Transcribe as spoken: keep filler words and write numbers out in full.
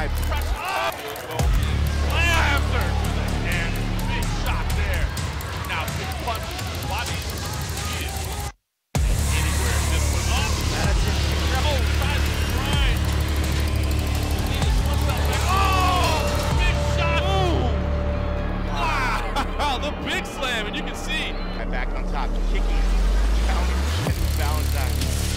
inside. Oh! Slammed her to the hand. Big shot there. Now big punch to the body. He is anywhere in this one. Oh! That's it. Oh, tries to grind. He just slips out back. Oh! Big shot. Ooh! Wow! The big slam, and you can see. Right back on top, kicking, counter, and balance out.